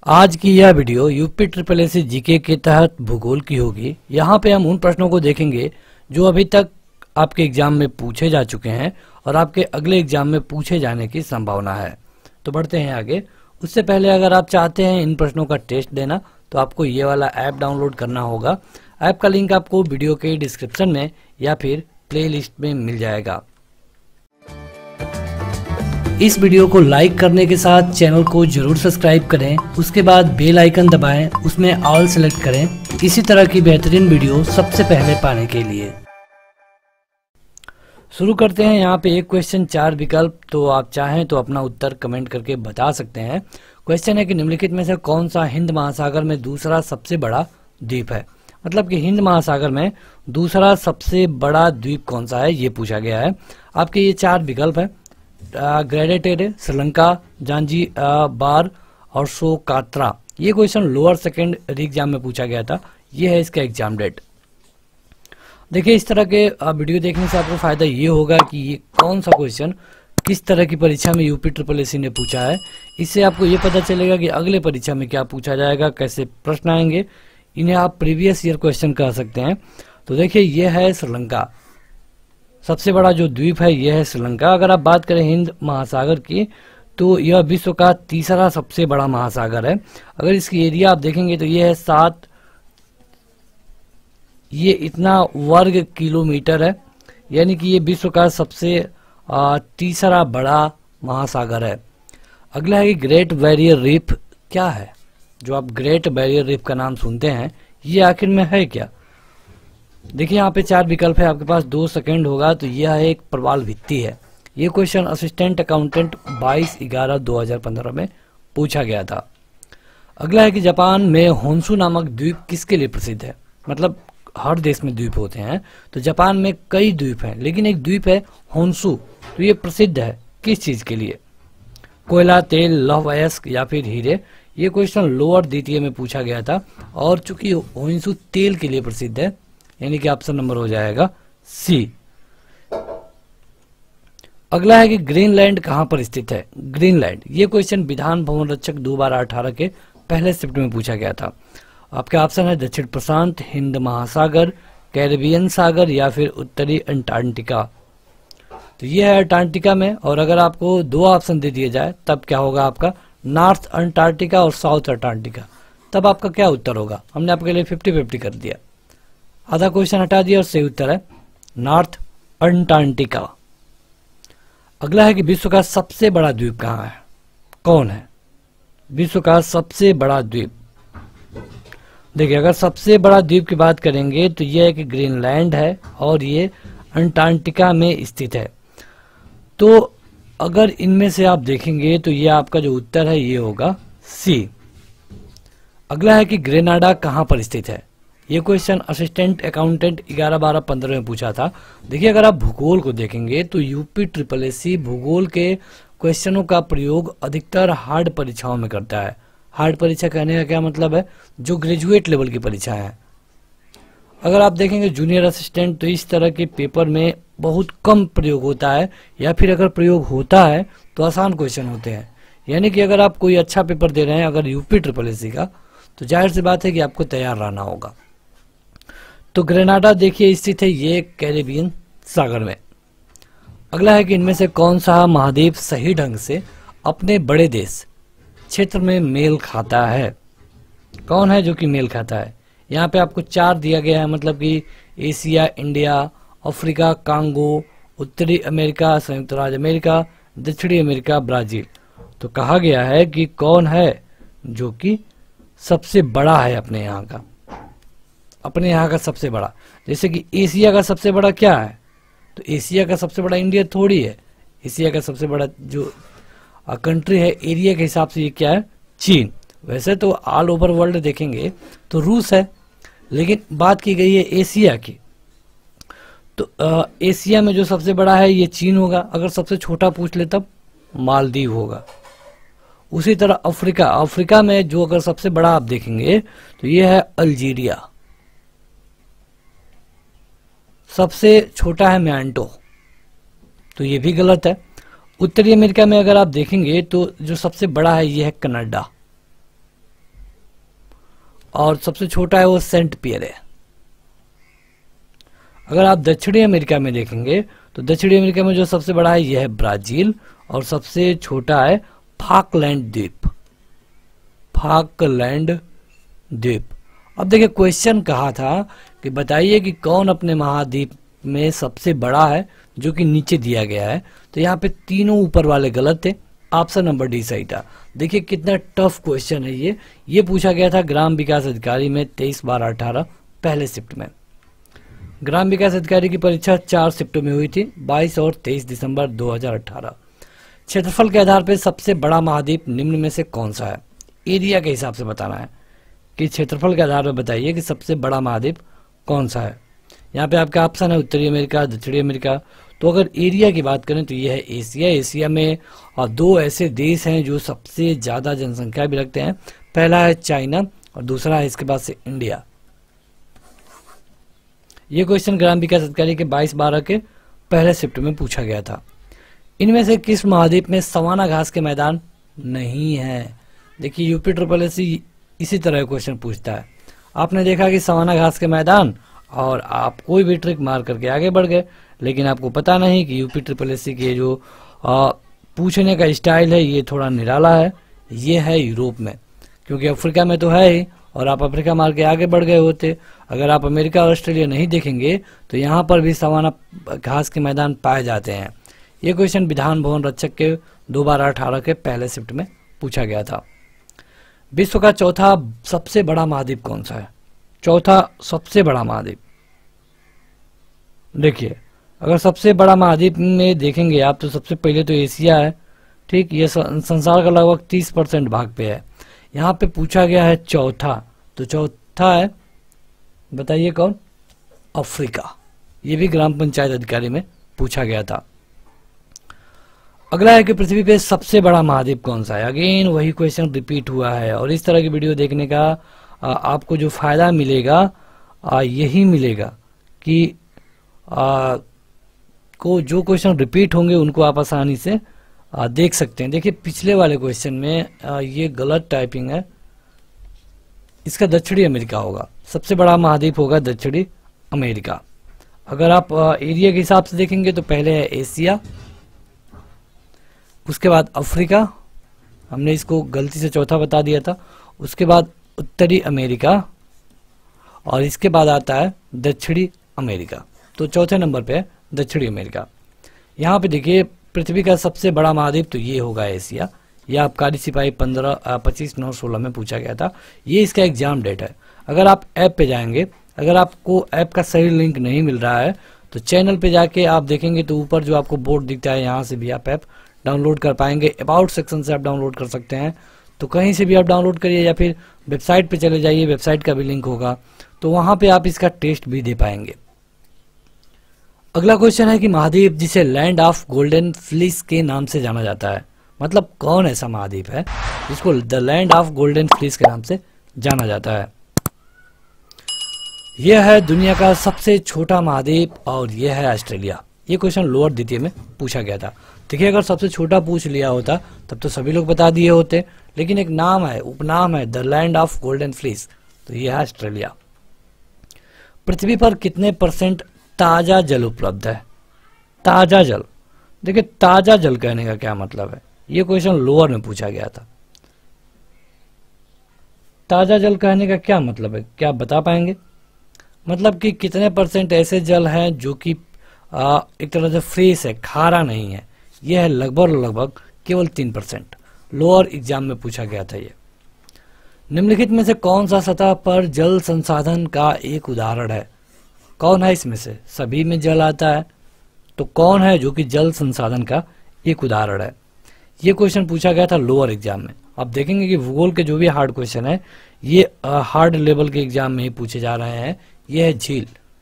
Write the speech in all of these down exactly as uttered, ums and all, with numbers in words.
आज की यह video UP triple S C GK के तहत भूगोल की होगी। यहाँ पे हम उन प्रश्नों को देखेंगे जो अभी तक आपके एग्जाम में पूछे जा चुके हैं और आपके अगले एग्जाम में पूछे जाने की संभावना है। तो बढ़ते हैं आगे। उससे पहले अगर आप चाहते हैं इन प्रश्नों का टेस्ट देना तो आपको ये वाला ऐप डाउनलोड करना होगा। ऐप का लिंक आपको वीडियो के डिस्क्रिप्शन में या फिर प्ले लिस्ट में मिल जाएगा। इस वीडियो को लाइक करने के साथ चैनल को जरूर सब्सक्राइब करें, उसके बाद बेल आइकन दबाएं, उसमें ऑल सेलेक्ट करें इसी तरह की बेहतरीन वीडियो सबसे पहले पाने के लिए। शुरू करते हैं। यहाँ पे एक क्वेश्चन चार विकल्प, तो आप चाहें तो अपना उत्तर कमेंट करके बता सकते हैं। क्वेश्चन है कि निम्नलिखित में से कौन सा हिंद महासागर में दूसरा सबसे बड़ा द्वीप है। मतलब कि हिंद महासागर में दूसरा सबसे बड़ा द्वीप कौन सा है ये पूछा गया है। आपके ये चार विकल्प है, ग्रेडेटेड, श्रीलंका, जांजीबार और सोकात्रा। ये क्वेश्चन लोअर सेकेंडरी एग्जाम में पूछा गया था। ये है इसका एग्जाम डेट। देखिए, इस तरह के वीडियो देखने से आपको फायदा ये होगा कि ये कौन सा क्वेश्चन किस तरह की परीक्षा में यूपी ट्रिपल एस सी ने पूछा है। इससे आपको ये पता चलेगा कि अगले परीक्षा में क्या पूछा जाएगा, कैसे प्रश्न आएंगे। इन्हें आप प्रीवियस ईयर क्वेश्चन कह सकते हैं। तो देखिए, ये है श्रीलंका, सबसे बड़ा जो द्वीप है यह है श्रीलंका। अगर आप बात करें हिंद महासागर की तो यह विश्व का तीसरा सबसे बड़ा महासागर है। अगर इसकी एरिया आप देखेंगे तो यह है सात, ये इतना वर्ग किलोमीटर है, यानी कि ये विश्व का सबसे आ, तीसरा बड़ा महासागर है। अगला है कि ग्रेट बैरियर रीफ क्या है। जो आप ग्रेट बैरियर रीफ का नाम सुनते हैं ये आखिर में है क्या। देखिए, यहाँ पे चार विकल्प है, आपके पास दो सेकंड होगा। तो यह एक प्रवाल भित्ति है। ये क्वेश्चन असिस्टेंट अकाउंटेंट बाईस ग्यारह दो हजार पंद्रह में पूछा गया था। अगला है कि जापान में होन्शु नामक द्वीप किसके लिए प्रसिद्ध है। मतलब हर देश में द्वीप होते हैं, तो जापान में कई द्वीप हैं, लेकिन एक द्वीप है होन्शु। तो ये प्रसिद्ध है किस चीज के लिए। कोयला, तेल, लौह अयस्क या फिर हीरे। ये क्वेश्चन लोअर द्वितीय में पूछा गया था और चूंकि होन्शु तेल के लिए प्रसिद्ध है, यानी कि ऑप्शन नंबर हो जाएगा सी। अगला है कि ग्रीनलैंड कहां पर स्थित है। ग्रीनलैंड, ये क्वेश्चन विधान भवन रक्षक दो बारह अठारह के पहले शिफ्ट में पूछा गया था। आपके ऑप्शन है दक्षिण प्रशांत, हिंद महासागर, कैरिबियन सागर या फिर उत्तरी अंटार्कटिका। तो ये है अंटार्कटिका में। और अगर आपको दो ऑप्शन दे दिए जाए तब क्या होगा आपका, नॉर्थ अंटार्कटिका और साउथ अंटार्कटिका। तब आपका क्या उत्तर होगा। हमने आपके लिए फिफ्टी फिफ्टी कर दिया, आधा क्वेश्चन हटा दिया और सही उत्तर है नॉर्थ अंटार्कटिका। अगला है कि विश्व का सबसे बड़ा द्वीप कहाँ है, कौन है विश्व का सबसे बड़ा द्वीप। देखिए, अगर सबसे बड़ा द्वीप की बात करेंगे तो यह एक ग्रीनलैंड है और ये अंटार्कटिका में स्थित है। तो अगर इनमें से आप देखेंगे तो ये आपका जो उत्तर है ये होगा सी। अगला है कि ग्रेनाडा कहाँ पर स्थित है। ये क्वेश्चन असिस्टेंट अकाउंटेंट ग्यारह बारह पंद्रह में पूछा था। देखिए, अगर आप भूगोल को देखेंगे तो यूपी ट्रिपल एस सी भूगोल के क्वेश्चनों का प्रयोग अधिकतर हार्ड परीक्षाओं में करता है। हार्ड परीक्षा कहने का क्या मतलब है, जो ग्रेजुएट लेवल की परीक्षा है। अगर आप देखेंगे जूनियर असिस्टेंट तो इस तरह के पेपर में बहुत कम प्रयोग होता है, या फिर अगर प्रयोग होता है तो आसान क्वेश्चन होते हैं। यानी कि अगर आप कोई अच्छा पेपर दे रहे हैं अगर यूपी ट्रिपल एस सी का, तो जाहिर सी बात है कि आपको तैयार रहना होगा। तो ग्रेनाडा देखिए स्थित है ये कैरिबियन सागर में। अगला है कि इनमें से कौन सा महाद्वीप सही ढंग से अपने बड़े देश क्षेत्र में मेल खाता है। कौन है जो कि मेल खाता है। यहाँ पे आपको चार दिया गया है, मतलब कि एशिया, इंडिया, अफ्रीका, कांगो, उत्तरी अमेरिका, संयुक्त राज्य अमेरिका, दक्षिणी अमेरिका, ब्राजील। तो कहा गया है कि कौन है जो कि सबसे बड़ा है अपने यहाँ का, अपने यहाँ का सबसे बड़ा। जैसे कि एशिया का सबसे बड़ा क्या है, तो एशिया का सबसे बड़ा इंडिया थोड़ी है। एशिया का सबसे बड़ा जो कंट्री है एरिया के हिसाब से ये क्या है, चीन। वैसे तो ऑल ओवर वर्ल्ड देखेंगे तो रूस है, लेकिन बात की गई है एशिया की। तो आ, एशिया में जो सबसे बड़ा है ये चीन होगा। अगर सबसे छोटा पूछ ले तब मालदीव होगा। उसी तरह अफ्रीका, अफ्रीका में जो अगर सबसे बड़ा आप देखेंगे तो ये है अल्जीरिया। सबसे छोटा है म्यांटो, तो ये भी गलत है। उत्तरी अमेरिका में अगर आप देखेंगे तो जो सबसे बड़ा है ये है कनाडा। और सबसे छोटा है वो सेंट पियर है। अगर आप दक्षिणी अमेरिका में देखेंगे तो दक्षिणी अमेरिका में जो सबसे बड़ा है यह है ब्राजील और सबसे छोटा है फाकलैंड द्वीप, फाकलैंड द्वीप। अब देखिए क्वेश्चन कहा था कि बताइए कि कौन अपने महाद्वीप में सबसे बड़ा है, जो कि नीचे दिया गया है। तो यहाँ पे तीनों ऊपर वाले गलत थे, ऑप्शन नंबर डी सही था। देखिए कितना टफ क्वेश्चन है ये ये पूछा गया था ग्राम विकास अधिकारी में तेईस बारह अठारह पहले शिफ्ट में। ग्राम विकास अधिकारी की परीक्षा चार शिफ्टों में हुई थी, बाईस और तेईस दिसंबर दो हज़ार अठारह। क्षेत्रफल के आधार पर सबसे बड़ा महाद्वीप निम्न में से कौन सा है? एरिया के हिसाब से बताना है कि क्षेत्रफल के आधार पर बताइए कि सबसे बड़ा महाद्वीप कौन सा है। यहाँ पे आपका ऑप्शन है उत्तरी अमेरिका, दक्षिणी अमेरिका। तो अगर एरिया की बात करें तो यह है एशिया। एशिया में और दो ऐसे देश हैं जो सबसे ज़्यादा जनसंख्या भी रखते हैं, पहला है चाइना और दूसरा है इसके बाद से इंडिया। ये क्वेश्चन ग्राम विकास अधिकारी के बाईस बारह के पहले शिफ्ट में पूछा गया था। इनमें से किस महाद्वीप में सवाना घास के मैदान नहीं है? देखिए यूपी ट्रिपल एस सी इसी तरह क्वेश्चन पूछता है। आपने देखा कि सवाना घास के मैदान और आप कोई भी ट्रिक मार करके आगे बढ़ गए, लेकिन आपको पता नहीं कि यूपी ट्रिपल एस सी के जो आ, पूछने का स्टाइल है ये थोड़ा निराला है। ये है यूरोप में, क्योंकि अफ्रीका में तो है ही और आप अफ्रीका मार के आगे बढ़ गए होते। अगर आप अमेरिका और ऑस्ट्रेलिया नहीं देखेंगे तो यहाँ पर भी सवाना घास के मैदान पाए जाते हैं। ये क्वेश्चन विधान भवन रक्षक के दो बारह अठारह के पहले शिफ्ट में पूछा गया था। विश्व का चौथा सबसे बड़ा महाद्वीप कौन सा है? चौथा सबसे बड़ा महाद्वीप, देखिए अगर सबसे बड़ा महाद्वीप में देखेंगे आप तो सबसे पहले तो एशिया है, ठीक। ये संसार का लगभग तीस परसेंट भाग पे है। यहाँ पे पूछा गया है चौथा, तो चौथा है बताइए कौन? अफ्रीका। ये भी ग्राम पंचायत अधिकारी में पूछा गया था। अगला है कि पृथ्वी पे सबसे बड़ा महाद्वीप कौन सा है? अगेन वही क्वेश्चन रिपीट हुआ है और इस तरह की वीडियो देखने का आ, आपको जो फायदा मिलेगा आ, यही मिलेगा कि आ, को जो क्वेश्चन रिपीट होंगे उनको आप आसानी से आ, देख सकते हैं। देखिए पिछले वाले क्वेश्चन में आ, ये गलत टाइपिंग है, इसका दक्षिणी अमेरिका होगा। सबसे बड़ा महाद्वीप होगा दक्षिणी अमेरिका। अगर आप आ, एरिया के हिसाब से देखेंगे तो पहले है एशिया, उसके बाद अफ्रीका, हमने इसको गलती से चौथा बता दिया था, उसके बाद उत्तरी अमेरिका और इसके बाद आता है दक्षिणी अमेरिका। तो चौथे नंबर पे है दक्षिणी अमेरिका। यहाँ पे देखिए पृथ्वी का सबसे बड़ा महाद्वीप तो ये होगा एशिया। यह आबकारी सिपाही पंद्रह पच्चीस नौ सोलह में पूछा गया था। ये इसका एग्जाम डेट है। अगर आप ऐप पे जाएंगे, अगर आपको ऐप का सही लिंक नहीं मिल रहा है तो चैनल पे जाके आप देखेंगे तो ऊपर जो आपको बोर्ड दिखता है यहाँ से भी आप ऐप डाउनलोड कर पाएंगे। अबाउट सेक्शन से आप डाउनलोड कर सकते हैं, तो कहीं से भी आप डाउनलोड करिए या फिर वेबसाइट पे चले जाइए, वेबसाइट का भी लिंक होगा, तो वहां पे आप इसका टेस्ट भी दे पाएंगे। अगला क्वेश्चन है कि महाद्वीप जिसे लैंड ऑफ गोल्डन फ्लीस के नाम से जाना जाता है, मतलब कौन ऐसा महाद्वीप है जिसको the land of golden fleece के नाम से जाना जाता है? यह है दुनिया का सबसे छोटा महाद्वीप और यह है ऑस्ट्रेलिया। ये क्वेश्चन लोअर द्वितीय में पूछा गया था। देखिए अगर सबसे छोटा पूछ लिया होता तब तो सभी लोग बता दिए होते, लेकिन एक नाम है, उपनाम है the land of golden fleece, तो यह है ऑस्ट्रेलिया। पृथ्वी पर कितने परसेंट ताजा जल उपलब्ध है? ताजा जल, देखिए ताजा जल कहने का क्या मतलब है? ये क्वेश्चन लोअर में पूछा गया था। ताजा जल कहने का क्या मतलब है, क्या आप बता पाएंगे? मतलब कि कितने परसेंट ऐसे जल हैं जो कि एक तरह से फ्रेश है, खारा नहीं है। यह है लगभग लगभग केवल तीन परसेंट। लोअर एग्जाम में पूछा गया था ये। निम्नलिखित में से कौन सा सतह पर जल संसाधन का एक उदाहरण है? कौन है इसमें से? सभी में जल आता है, तो कौन है जो कि जल संसाधन का एक उदाहरण है? ये क्वेश्चन पूछा गया था लोअर एग्जाम में। आप देखेंगे कि भूगोल के जो भी हार्ड क्वेश्चन है ये हार्ड लेवल के एग्जाम में ही पूछे जा रहे हैं। ये है झील।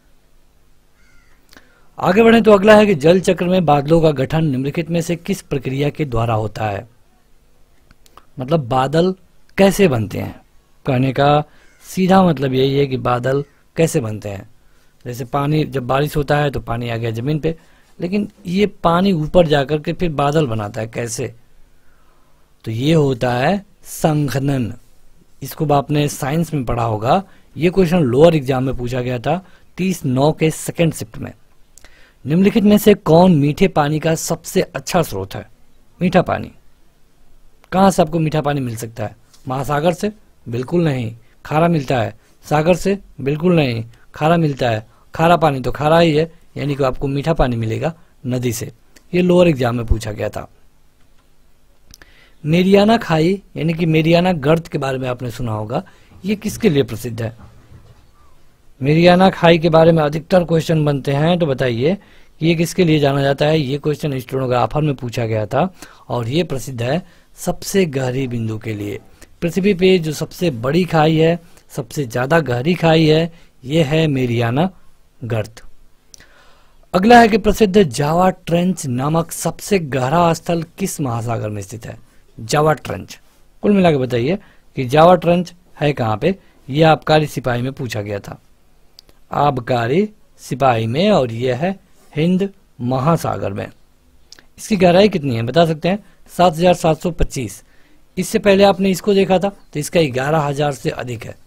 आगे बढ़े तो अगला है कि जल चक्र में बादलों का गठन निम्नलिखित में से किस प्रक्रिया के द्वारा होता है? मतलब बादल कैसे बनते हैं? कहने का सीधा मतलब यही है कि बादल कैसे बनते हैं। जैसे पानी, जब बारिश होता है तो पानी आ गया जमीन पे, लेकिन ये पानी ऊपर जाकर के फिर बादल बनाता है, कैसे? तो ये होता है संघनन। इसको आपने साइंस में पढ़ा होगा। ये क्वेश्चन लोअर एग्जाम में पूछा गया था तीस नौ के सेकेंड शिफ्ट में। निम्नलिखित में से कौन मीठे पानी का सबसे अच्छा स्रोत है? मीठा पानी कहाँ से आपको मीठा पानी मिल सकता है? महासागर से? बिल्कुल नहीं। खारा मिलता है? सागर से? बिल्कुल नहीं, खारा मिलता है। खारा पानी तो खारा ही है, यानी कि आपको मीठा पानी मिलेगा नदी से। ये लोअर एग्जाम में पूछा गया था। मेरियाना खाई यानी कि मेरियाना गर्त के बारे में आपने सुना होगा, ये किसके लिए प्रसिद्ध है? मेरियाना खाई के बारे में अधिकतर क्वेश्चन बनते हैं, तो बताइए कि ये किसके लिए जाना जाता है? ये क्वेश्चन स्टेनोग्राफर में पूछा गया था और ये प्रसिद्ध है सबसे गहरी बिंदु के लिए। पृथ्वी पे जो सबसे बड़ी खाई है, सबसे ज्यादा गहरी खाई है, ये है मेरियाना गर्त। अगला है कि प्रसिद्ध जावा ट्रेंच नामक सबसे गहरा स्थल किस महासागर में स्थित है? Java trench. कुल मिला के बताइए कि जावा ट्रेंच है कहाँ पे? यह आबकारी सिपाही में पूछा गया था, आबकारी सिपाही में, और यह है हिंद महासागर में। इसकी गहराई कितनी है बता सकते हैं? सात हजार सात सौ पच्चीस। इससे पहले आपने इसको देखा था तो इसका ग्यारह हजार से अधिक है।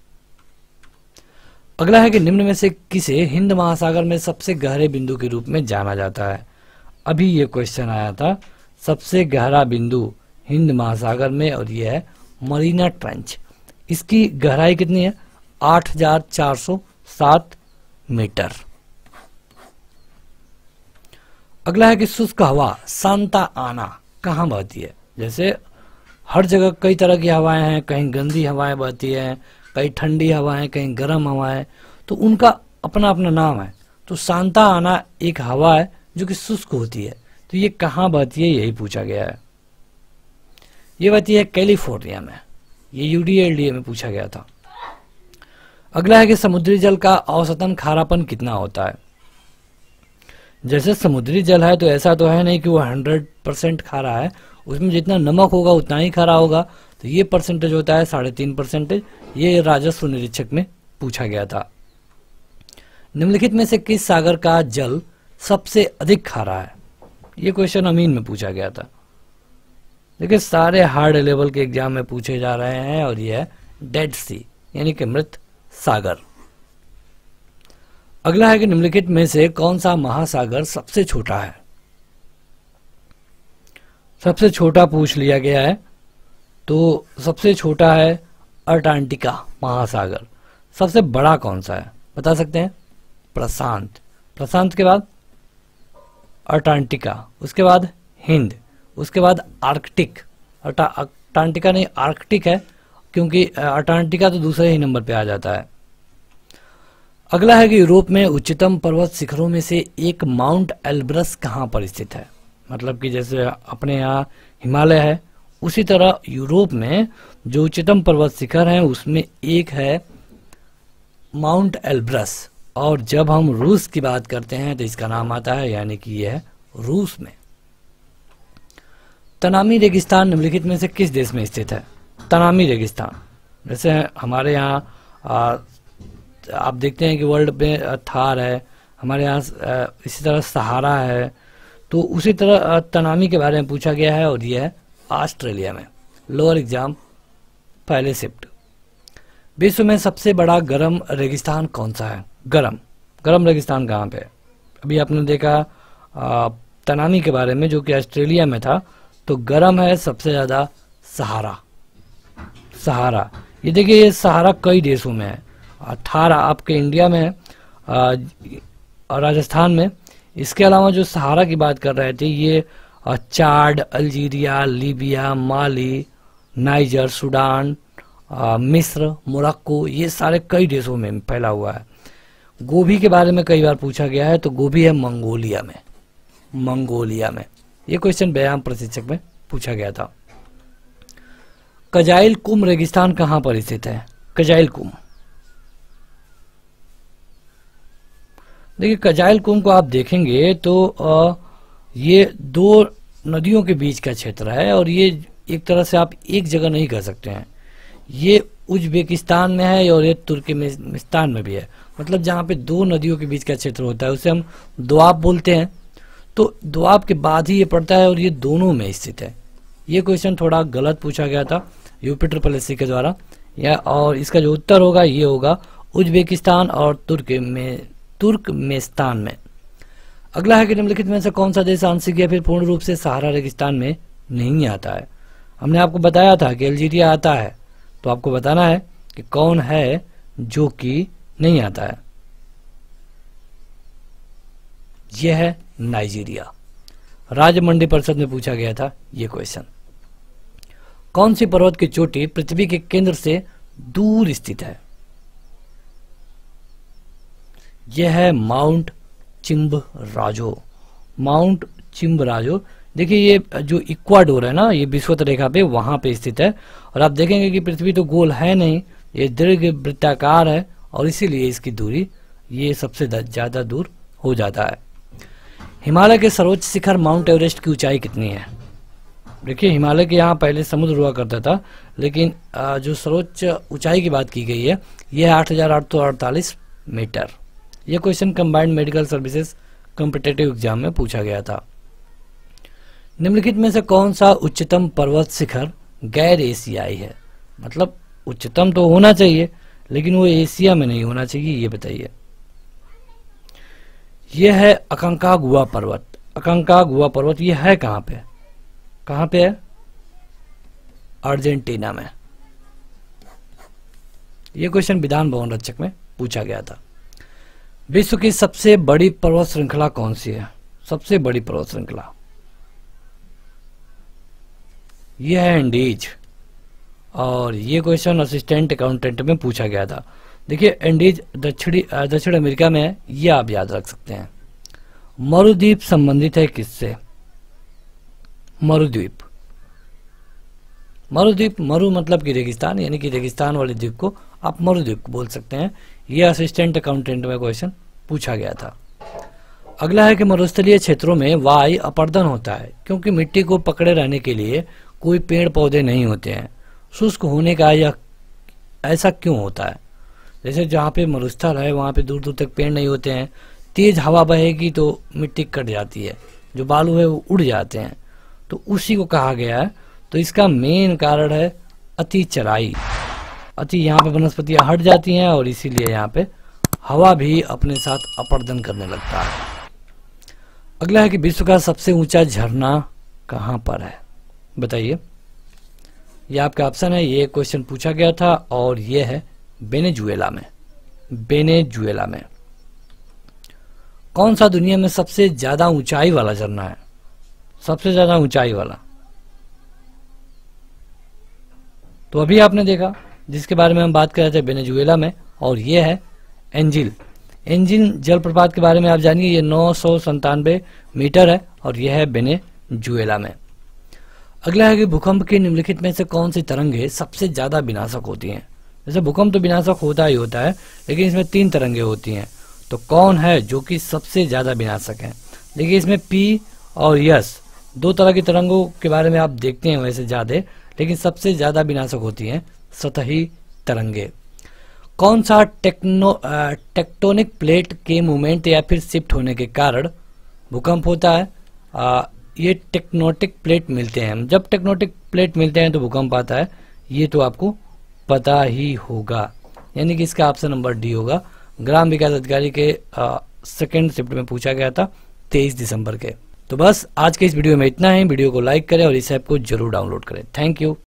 अगला है कि निम्न में से किसे हिंद महासागर में सबसे गहरे बिंदु के रूप में जाना जाता है? अभी ये क्वेश्चन आया था, सबसे गहरा बिंदु हिंद महासागर में, और यह है मरीना ट्रेंच। इसकी गहराई कितनी है? आठ हजार चार सौ सात मीटर। अगला है कि शुष्क हवा सांता आना कहाँ बहती है? जैसे हर जगह कई तरह की हवाएं हैं, कहीं गंदी हवाएं बहती हैं, कहीं ठंडी हवाएं, कहीं गर्म हवाएं, तो उनका अपना अपना नाम है। तो सांता आना एक हवा है जो कि शुष्क होती है, तो ये कहाँ बहती है यही पूछा गया है। ये बहती है कैलिफोर्निया में, ये यूडीएलडीए में पूछा गया था। अगला है कि समुद्री जल का औसतन खारापन कितना होता है? जैसे समुद्री जल है तो ऐसा तो है नहीं कि वो हंड्रेड परसेंट खारा है, उसमें जितना नमक होगा उतना ही खारा होगा, तो ये परसेंटेज होता है साढ़े तीन परसेंटेज। ये राजस्व निरीक्षक में पूछा गया था। निम्नलिखित में से किस सागर का जल सबसे अधिक खारा है? ये क्वेश्चन अमीन में पूछा गया था। देखिए सारे हार्ड लेवल के एग्जाम में पूछे जा रहे हैं, और ये है डेड सी यानी कि मृत सागर। अगला है कि निम्नलिखित में से कौन सा महासागर सबसे छोटा है? सबसे छोटा पूछ लिया गया है, तो सबसे छोटा है अंटार्कटिका महासागर। सबसे बड़ा कौन सा है बता सकते हैं? प्रशांत। प्रशांत के बाद अंटार्कटिका, उसके बाद हिंद, उसके बाद आर्कटिक। अंटार्कटिका नहीं आर्कटिक है, क्योंकि अंटार्कटिका तो दूसरे ही नंबर पे आ जाता है। अगला है कि यूरोप में उच्चतम पर्वत शिखरों में से एक माउंट एल्ब्रस कहाँ पर स्थित है? मतलब कि जैसे अपने यहाँ हिमालय है, उसी तरह यूरोप में जो उच्चतम पर्वत शिखर हैं उसमें एक है माउंट एल्ब्रस। और जब हम रूस की बात करते हैं तो इसका नाम आता है, यानी कि यह है रूस में। तनामी रेगिस्तान निम्नलिखित में से किस देश में स्थित है? तनामी रेगिस्तान, जैसे हमारे यहाँ आप देखते हैं कि वर्ल्ड में थार है, हमारे यहाँ इसी तरह सहारा है, तो उसी तरह तनामी के बारे में पूछा गया है, और यह है ऑस्ट्रेलिया में। लोअर एग्जाम पहले शिफ्ट। विश्व में सबसे बड़ा गर्म रेगिस्तान कौन सा है? गर्म गर्म रेगिस्तान कहाँ पे? अभी आपने देखा तनामी के बारे में जो कि ऑस्ट्रेलिया में था, तो गर्म है सबसे ज्यादा सहारा। सहारा ये देखिए, ये सहारा कई देशों में है। अठारह आपके इंडिया में और राजस्थान में। इसके अलावा जो सहारा की बात कर रहे थे, ये Chad, Algeria, Libya, Mali, Niger, Sudan, मिस्र, मोरक्को, ये सारे कई देशों में फैला हुआ है। गोभी के बारे में कई बार पूछा गया है, तो गोभी है मंगोलिया में। मंगोलिया में ये क्वेश्चन व्यायाम प्रशिक्षक में पूछा गया था। कजाइल कुम रेगिस्तान कहाँ पर स्थित है? कजाइल कुम, देखिए कजाइल कुम को आप देखेंगे तो आ, ये दो नदियों के बीच का क्षेत्र है, और ये एक तरह से आप एक जगह नहीं कर सकते हैं। ये उज्बेकिस्तान में है और ये तुर्कमेनिस्तान में भी है। मतलब जहाँ पे दो नदियों के बीच का क्षेत्र होता है उसे हम दोआब बोलते हैं। तो दोआब के बाद ही ये पड़ता है, और ये दोनों में स्थित है। ये क्वेश्चन थोड़ा गलत पूछा गया था यूपी ट्रिपल एस सी के द्वारा। या और इसका जो उत्तर होगा ये होगा उज्बेकिस्तान और तुर्क में तुर्कमेनिस्तान में। अगला है कि निम्नलिखित में से कौन सा देश आंशिक या फिर पूर्ण रूप से सहारा रेगिस्तान में नहीं आता है। हमने आपको बताया था कि अल्जीरिया आता है, तो आपको बताना है कि कौन है जो कि नहीं आता है। यह है नाइजीरिया। राज्य मंडी परिषद में पूछा गया था यह क्वेश्चन। कौन सी पर्वत की चोटी पृथ्वी के केंद्र से दूर स्थित है। यह है माउंट चिम्बराजो। माउंट चिम्बराजो, देखिए ये जो इक्वाडोर है ना, ये विषुवत रेखा पे वहां पे स्थित है। और आप देखेंगे कि पृथ्वी तो गोल है नहीं, ये दीर्घ वृत्ताकार है और इसीलिए इसकी दूरी ये सबसे ज्यादा दूर हो जाता है। हिमालय के सर्वोच्च शिखर माउंट एवरेस्ट की ऊंचाई कितनी है। देखिए हिमालय के यहाँ पहले समुद्र हुआ करता था, लेकिन जो सर्वोच्च ऊंचाई की बात की गई है यह आठ हजार आठ सौ अड़तालीस मीटर। यह question combined medical services competitive exam में पूछा गया था। निम्नलिखित में से कौन सा उच्चतम पर्वत शिखर गैर एशियाई है। मतलब उच्चतम तो होना चाहिए लेकिन वो एशिया में नहीं होना चाहिए, ये बताइए। यह है अकांकागुआ पर्वत। अकांकागुआ पर्वत यह है कहां पे, कहां पे है, अर्जेंटीना में। यह क्वेश्चन विधान भवन रक्षक में पूछा गया था। विश्व की सबसे बड़ी पर्वत श्रृंखला कौन सी है। सबसे बड़ी पर्वत श्रृंखला यह है एंडीज। और ये क्वेश्चन असिस्टेंट अकाउंटेंट में पूछा गया था। देखिए एंडीज दक्षिणी दक्षिण अमेरिका में है, ये आप याद रख सकते हैं। मरुद्वीप संबंधित है किससे। मरुद्वीप, मरुद्वीप मरु मतलब कि रेगिस्तान, यानी कि रेगिस्तान वाले द्वीप को आप मरुद्वीप बोल सकते हैं। यह असिस्टेंट अकाउंटेंट में क्वेश्चन पूछा गया था। अगला है कि मरुस्थलीय क्षेत्रों में वायु अपर्दन होता है क्योंकि मिट्टी को पकड़े रहने के लिए कोई पेड़ पौधे नहीं होते हैं। शुष्क होने का यह ऐसा क्यों होता है। जैसे जहाँ पे मरुस्थल है वहाँ पे दूर दूर तक पेड़ नहीं होते हैं, तेज हवा बहेगी तो मिट्टी कट जाती है, जो बालू है वो उड़ जाते हैं, तो उसी को कहा गया है। तो इसका मेन कारण है अति चराई। अति यहाँ पे वनस्पतियां हट जाती हैं और इसीलिए यहाँ पे हवा भी अपने साथ अपर्दन करने लगता है। अगला है कि विश्व का सबसे ऊंचा झरना कहाँ पर है, बताइए। यह आपका ऑप्शन है, ये क्वेश्चन पूछा गया था और यह है वेनेजुएला में। वेनेजुएला में कौन सा दुनिया में सबसे ज्यादा ऊंचाई वाला झरना है। सबसे ज्यादा ऊंचाई वाला तो अभी आपने देखा जिसके बारे में हम बात कर रहे थे वेनेजुएला में, और यह है एंजिल। एंजिल जलप्रपात के बारे में आप जानिए, ये नौ सौ संतानवे मीटर है और यह है वेनेजुएला में। अगला है कि भूकंप के निम्नलिखित में से कौन सी तरंगें सबसे ज्यादा विनाशक होती हैं। जैसे भूकंप तो विनाशक होता ही होता है, लेकिन इसमें तीन तरंगें होती हैं, तो कौन है जो कि सबसे ज्यादा विनाशक है। देखिए इसमें पी और यस दो तरह की तरंगों के बारे में आप देखते हैं वैसे ज्यादा, लेकिन सबसे ज्यादा विनाशक होती हैं सतही तरंगे। कौन सा टेक्नो टेक्टोनिक प्लेट के मूवमेंट या फिर शिफ्ट होने के कारण भूकंप होता है। आ, ये टेक्टोनिक प्लेट मिलते हैं, जब टेक्टोनिक प्लेट मिलते हैं तो भूकंप आता है, ये तो आपको पता ही होगा, यानी कि इसका ऑप्शन नंबर डी होगा। ग्राम विकास अधिकारी के सेकेंड शिफ्ट में पूछा गया था तेईस दिसंबर के। तो बस आज के इस वीडियो में इतना ही। वीडियो को लाइक करें और इस ऐप को जरूर डाउनलोड करें। Thank you.